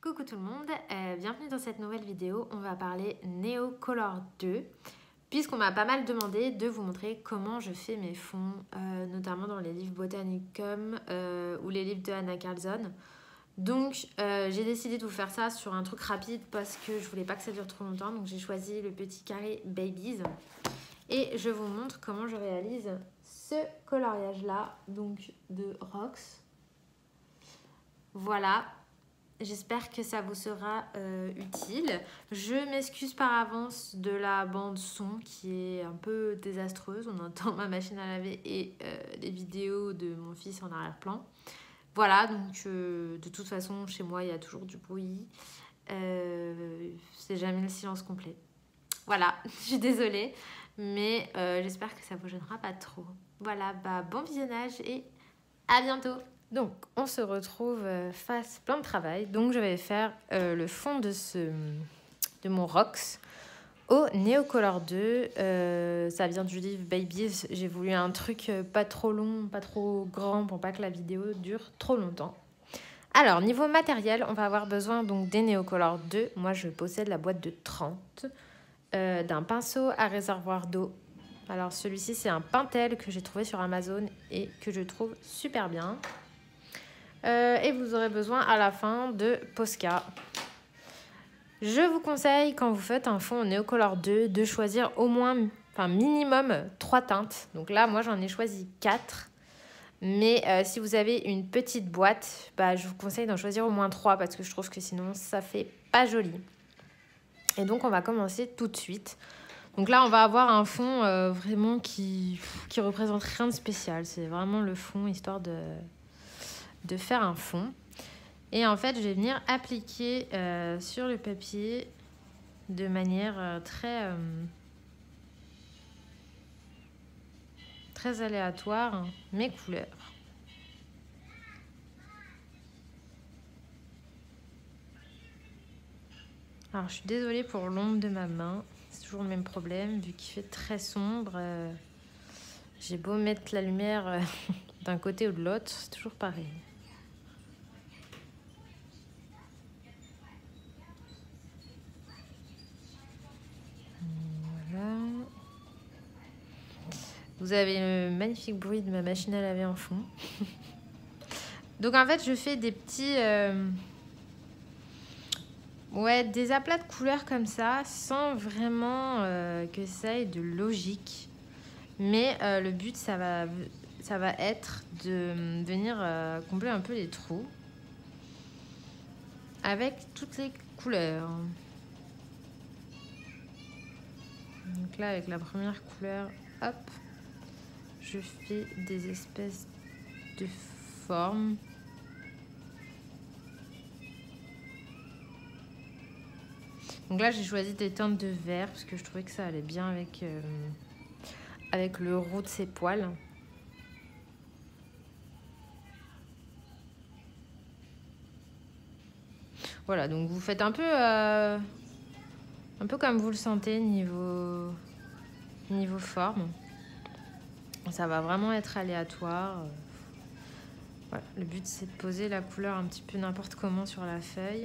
Coucou tout le monde, bienvenue dans cette nouvelle vidéo. On va parler Neocolor 2 puisqu'on m'a pas mal demandé de vous montrer comment je fais mes fonds, notamment dans les livres Botanicum ou les livres de Anna Carlson. Donc j'ai décidé de vous faire ça sur un truc rapide parce que je voulais pas que ça dure trop longtemps. Donc j'ai choisi le petit carré Babies et je vous montre comment je réalise ce coloriage là, donc de Rox. Voilà. J'espère que ça vous sera utile. Je m'excuse par avance de la bande son qui est un peu désastreuse. On entend ma machine à laver et les vidéos de mon fils en arrière-plan. Voilà, donc de toute façon, chez moi, il y a toujours du bruit. C'est jamais le silence complet. Voilà, je suis désolée, mais j'espère que ça vous gênera pas trop. Voilà, bon visionnage et à bientôt. Donc, on se retrouve face plein de travail. Donc, je vais faire le fond de mon Rox au Neocolor 2. Ça vient du livre Babies. J'ai voulu un truc pas trop long, pas trop grand pour pas que la vidéo dure trop longtemps. Alors, niveau matériel, on va avoir besoin donc des Neocolor 2. Moi, je possède la boîte de 30. D'un pinceau à réservoir d'eau. Alors, celui-ci, c'est un Pentel que j'ai trouvé sur Amazon et que je trouve super bien. Et vous aurez besoin à la fin de Posca. Je vous conseille quand vous faites un fond en Neocolor 2 de choisir au moins, minimum 3 teintes. Donc là, moi j'en ai choisi 4. Mais si vous avez une petite boîte, je vous conseille d'en choisir au moins 3 parce que je trouve que sinon ça fait pas joli. Et donc on va commencer tout de suite. Donc là, on va avoir un fond vraiment qui représente rien de spécial. C'est vraiment le fond histoire de faire un fond. Et en fait, je vais venir appliquer sur le papier de manière très aléatoire mes couleurs. Alors, je suis désolée pour l'ombre de ma main. C'est toujours le même problème, vu qu'il fait très sombre. J'ai beau mettre la lumière d'un côté ou de l'autre, c'est toujours pareil. Vous avez le magnifique bruit de ma machine à laver en fond. Donc en fait, je fais des petits... des aplats de couleurs comme ça, sans vraiment que ça ait de logique. Mais le but, ça va être de venir combler un peu les trous avec toutes les couleurs. Donc là, avec la première couleur, hop, je fais des espèces de formes. Donc là, j'ai choisi des teintes de vert parce que je trouvais que ça allait bien avec le roux de ses poils. Voilà, donc vous faites un peu comme vous le sentez niveau forme. Ça va vraiment être aléatoire. Voilà, le but, c'est de poser la couleur un petit peu n'importe comment sur la feuille.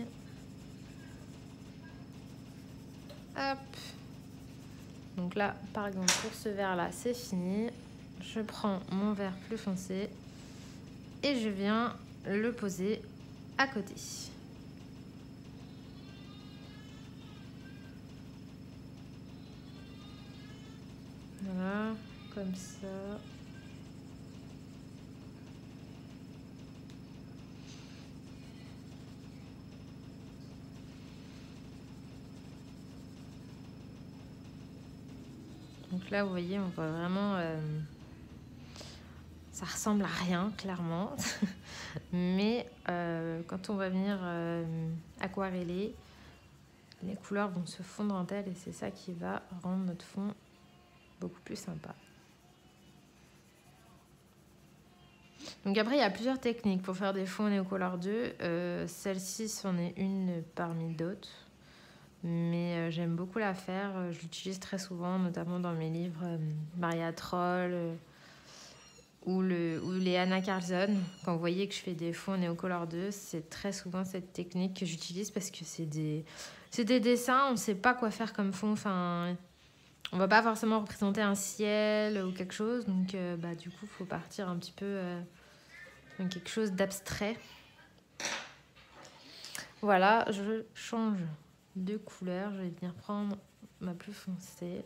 Hop. Donc là, par exemple, pour ce vert-là, c'est fini. Je prends mon vert plus foncé et je viens le poser à côté. Voilà, comme ça. Donc là, vous voyez, on voit vraiment... ça ressemble à rien, clairement. Mais quand on va venir aquareller, les couleurs vont se fondre entre elles et c'est ça qui va rendre notre fond beaucoup plus sympa. Donc après, il y a plusieurs techniques pour faire des fonds Neocolor 2. Celle-ci, c'en est une parmi d'autres. Mais j'aime beaucoup la faire. Je l'utilise très souvent, notamment dans mes livres Maria Troll ou les Anna Carlson. Quand vous voyez que je fais des fonds Neocolor 2, c'est très souvent cette technique que j'utilise parce que c'est des dessins, on ne sait pas quoi faire comme fond. Enfin, on va pas forcément représenter un ciel ou quelque chose. Donc, du coup, il faut partir un petit peu dans quelque chose d'abstrait. Voilà, je change de couleur. Je vais venir prendre ma plus foncée.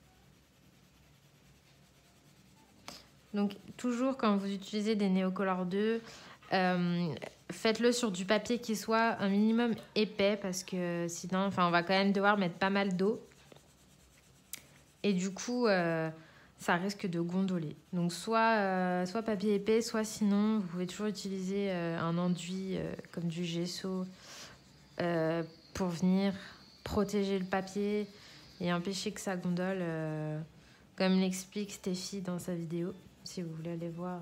Donc, toujours quand vous utilisez des Neocolor 2, faites-le sur du papier qui soit un minimum épais parce que sinon, on va quand même devoir mettre pas mal d'eau. Et du coup, ça risque de gondoler. Donc, soit papier épais, soit sinon, vous pouvez toujours utiliser un enduit comme du gesso pour venir protéger le papier et empêcher que ça gondole, comme l'explique Stéphie dans sa vidéo. Si vous voulez aller voir,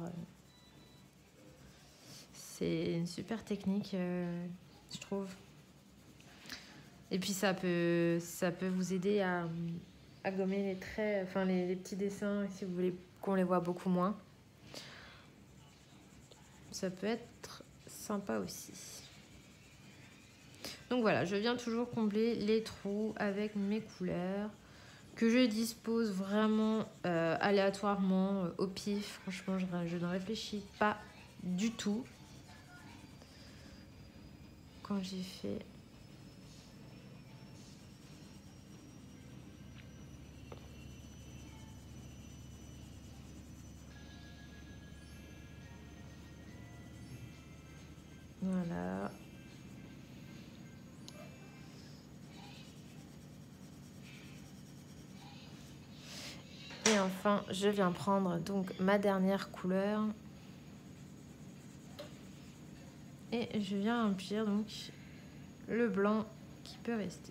c'est une super technique, je trouve. Et puis ça peut vous aider à gommer les traits, enfin les petits dessins, si vous voulez qu'on les voit beaucoup moins. Ça peut être sympa aussi. Donc voilà, je viens toujours combler les trous avec mes couleurs que je dispose vraiment aléatoirement, au pif. Franchement, je ne réfléchis pas du tout quand j'ai fait... Voilà. Et enfin, je viens prendre donc ma dernière couleur. Et je viens remplir donc le blanc qui peut rester.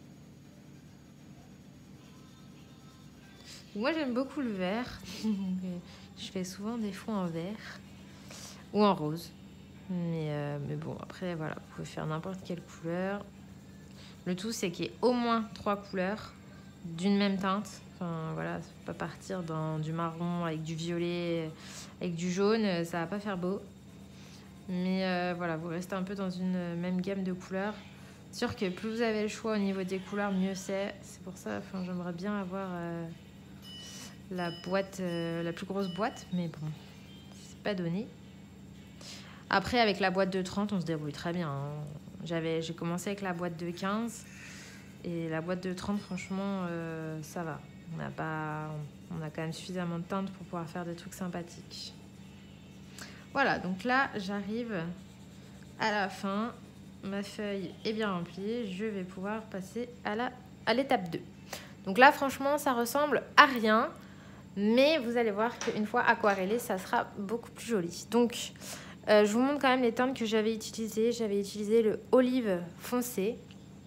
Moi, j'aime beaucoup le vert. Je fais souvent des fonds en vert ou en rose. Mais bon, après, voilà, vous pouvez faire n'importe quelle couleur. Le tout, c'est qu'il y ait au moins 3 couleurs d'une même teinte. Enfin, voilà, pas partir dans du marron avec du violet, avec du jaune, ça va pas faire beau. Mais voilà, vous restez un peu dans une même gamme de couleurs. C'est sûr que plus vous avez le choix au niveau des couleurs, mieux c'est. C'est pour ça, j'aimerais bien avoir la boîte, la plus grosse boîte, mais bon, c'est pas donné. Après, avec la boîte de 30, on se débrouille très bien. J'ai commencé avec la boîte de 15 et la boîte de 30, franchement, ça va. On a quand même suffisamment de teintes pour pouvoir faire des trucs sympathiques. Voilà, donc là, j'arrive à la fin. Ma feuille est bien remplie. Je vais pouvoir passer à l'étape 2. Donc là, franchement, ça ressemble à rien. Mais vous allez voir qu'une fois aquarellé, ça sera beaucoup plus joli. Donc, je vous montre quand même les teintes que j'avais utilisées. J'avais utilisé le olive foncé,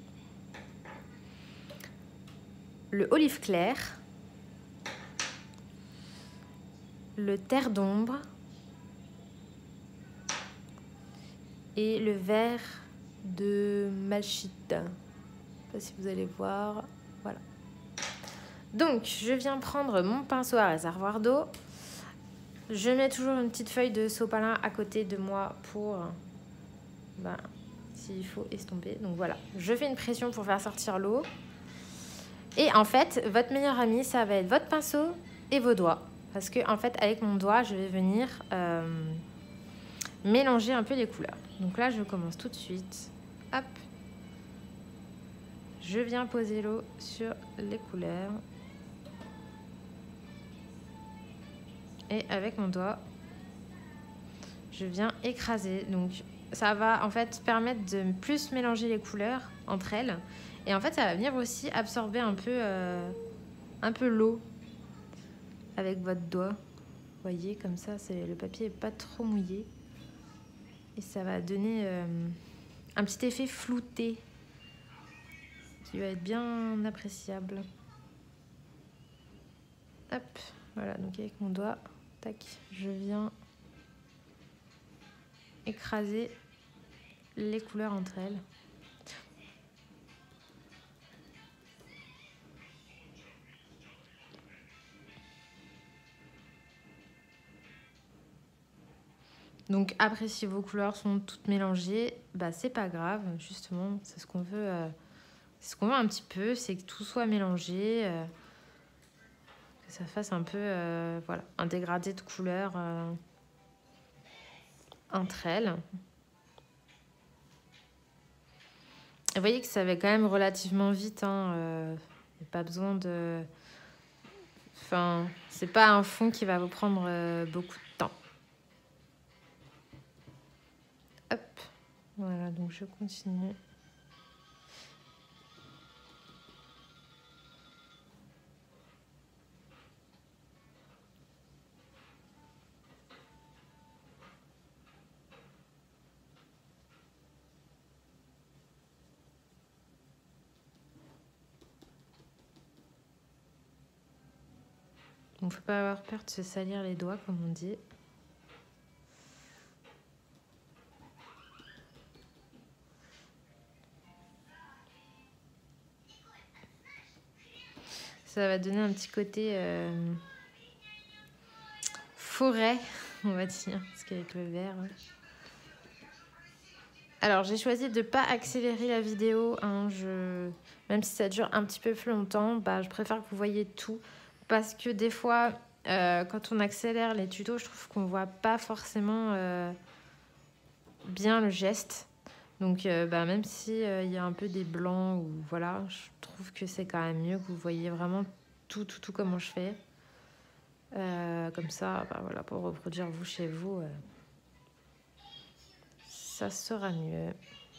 le olive clair, le terre d'ombre et le vert de Malchite. Je ne sais pas si vous allez voir. Voilà. Donc, je viens prendre mon pinceau à réservoir d'eau. Je mets toujours une petite feuille de sopalin à côté de moi pour, s'il faut estomper. Donc voilà, je fais une pression pour faire sortir l'eau. Et en fait, votre meilleur ami, ça va être votre pinceau et vos doigts. Parce que en fait, avec mon doigt, je vais venir mélanger un peu les couleurs. Donc là, je commence tout de suite. Hop. Je viens poser l'eau sur les couleurs. Et avec mon doigt, je viens écraser. Donc ça va en fait permettre de plus mélanger les couleurs entre elles. Et en fait, ça va venir aussi absorber un peu l'eau avec votre doigt. Vous voyez, comme ça, le papier n'est pas trop mouillé. Et ça va donner un petit effet flouté qui va être bien appréciable. Hop, voilà, donc avec mon doigt, tac, je viens écraser les couleurs entre elles. Donc après, si vos couleurs sont toutes mélangées, bah c'est pas grave, justement, c'est ce qu'on veut. C'est ce qu'on veut un petit peu, c'est que tout soit mélangé, que ça fasse un peu voilà, un dégradé de couleurs entre elles. Et vous voyez que ça va quand même relativement vite, hein, y a pas besoin de... Enfin, c'est pas un fond qui va vous prendre beaucoup de temps. Hop, voilà, donc je continue. Donc, faut pas avoir peur de se salir les doigts, comme on dit. Ça va donner un petit côté forêt, on va dire, parce qu'avec le vert. Ouais. Alors, j'ai choisi de ne pas accélérer la vidéo. Hein, même si ça dure un petit peu plus longtemps, bah, je préfère que vous voyez tout. Parce que des fois, quand on accélère les tutos, je trouve qu'on ne voit pas forcément bien le geste. Donc, bah, même s'il y a un peu des blancs, ou voilà, je trouve que c'est quand même mieux que vous voyez vraiment tout comment je fais. Comme ça, bah, voilà, pour reproduire vous chez vous, ça sera mieux.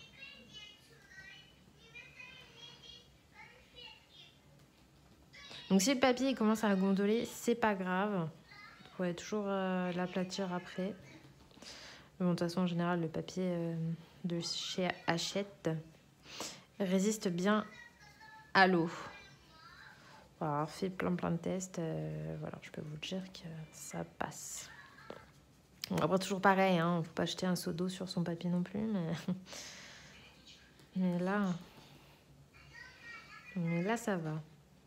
Donc si le papier commence à gondoler, c'est pas grave. Vous pouvez toujours l'aplatir après. Mais bon, de toute façon, en général, le papier de chez Hachette résiste bien à l'eau. Pour avoir fait plein de tests, voilà, je peux vous dire que ça passe. Bon, après, toujours pareil, hein, faut pas jeter un seau d'eau sur son papier non plus, mais là, ça va.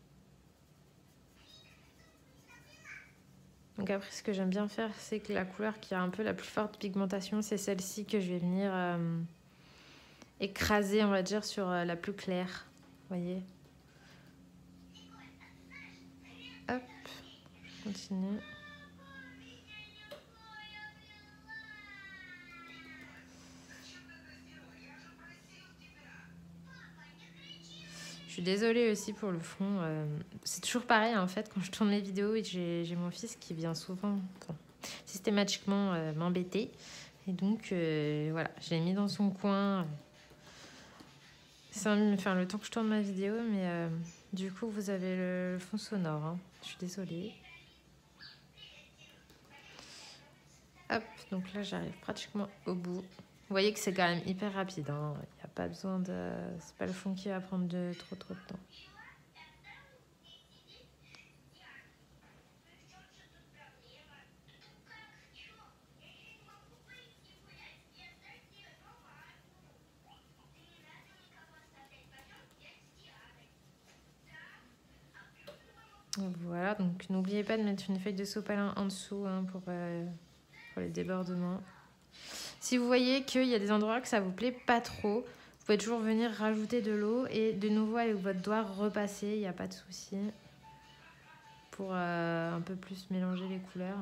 Donc après, ce que j'aime bien faire, c'est que la couleur qui a un peu la plus forte pigmentation, c'est celle-ci que je vais venir écraser, on va dire, sur la plus claire. Vous voyez? Hop, je continue. Je suis désolée aussi pour le fond. C'est toujours pareil, en fait, quand je tourne mes vidéos et que j'ai mon fils qui vient souvent, enfin, systématiquement m'embêter. Et donc, voilà, je l'ai mis dans son coin. Enfin, le temps que je tourne ma vidéo, mais du coup, vous avez le fond sonore. Hein. Je suis désolée. Hop, donc là, j'arrive pratiquement au bout. Vous voyez que c'est quand même hyper rapide. Hein. Il n'y a pas besoin de... C'est pas le fond qui va prendre trop de temps. Voilà, donc n'oubliez pas de mettre une feuille de sopalin en dessous hein, pour les débordements. Si vous voyez qu'il y a des endroits que ça vous plaît pas trop, vous pouvez toujours venir rajouter de l'eau et de nouveau avec votre doigt repasser, il n'y a pas de souci. Pour un peu plus mélanger les couleurs.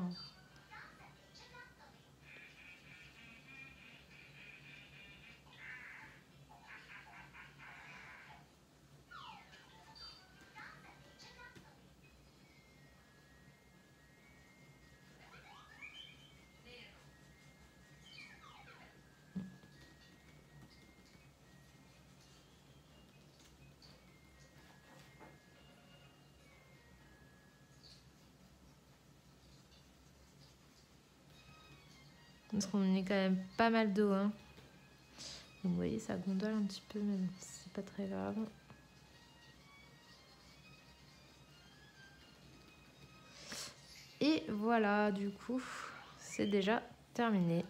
Parce qu'on met quand même pas mal d'eau. Hein. Donc vous voyez, ça gondole un petit peu, mais c'est pas très grave. Et voilà, du coup, c'est déjà terminé.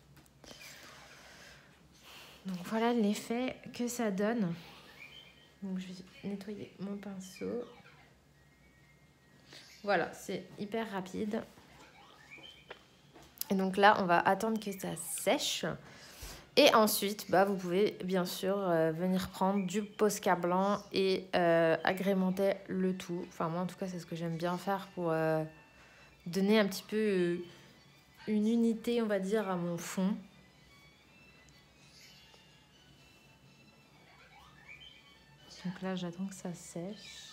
Donc voilà l'effet que ça donne. Donc je vais nettoyer mon pinceau. Voilà, c'est hyper rapide. Et donc là, on va attendre que ça sèche. Et ensuite, bah, vous pouvez bien sûr venir prendre du Posca blanc et agrémenter le tout. Enfin, moi, en tout cas, c'est ce que j'aime bien faire pour donner un petit peu une unité, on va dire, à mon fond. Donc là, j'attends que ça sèche.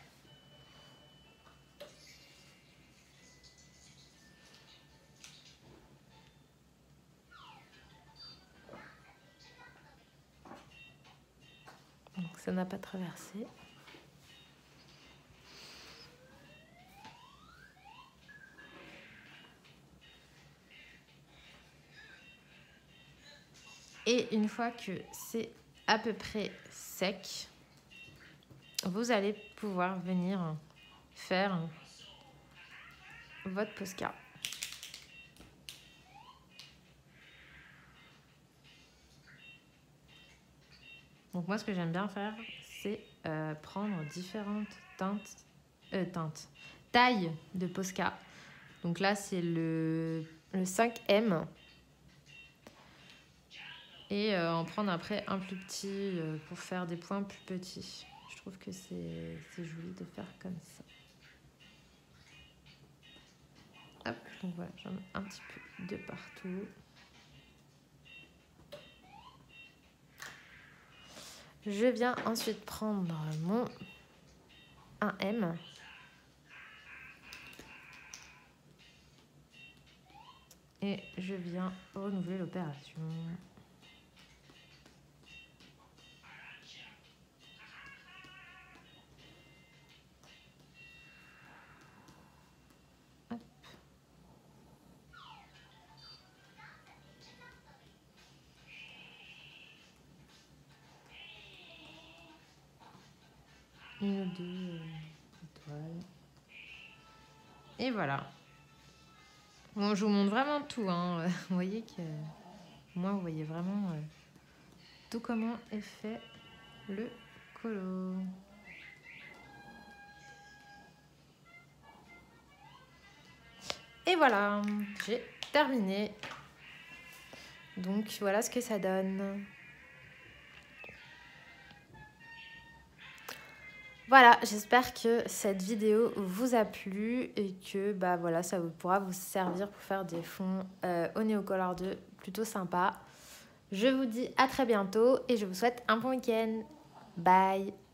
Donc ça n'a pas traversé. Et une fois que c'est à peu près sec, vous allez pouvoir venir faire votre Posca. Donc moi, ce que j'aime bien faire, c'est prendre différentes tailles de Posca. Donc là, c'est le 5M. Et en prendre après un plus petit pour faire des points plus petits. Je trouve que c'est joli de faire comme ça. Hop, donc voilà, j'en mets un petit peu de partout. Je viens ensuite prendre mon 1M. Et je viens renouveler l'opération. Une ou deux étoiles. Et voilà. Bon, je vous montre vraiment tout. Hein. Vous voyez que moi, vous voyez vraiment tout comment est fait le colo. Et voilà, j'ai terminé. Donc voilà ce que ça donne. Voilà, j'espère que cette vidéo vous a plu et que bah voilà, ça pourra vous servir pour faire des fonds au Neocolor 2 plutôt sympa. Je vous dis à très bientôt et je vous souhaite un bon week-end. Bye!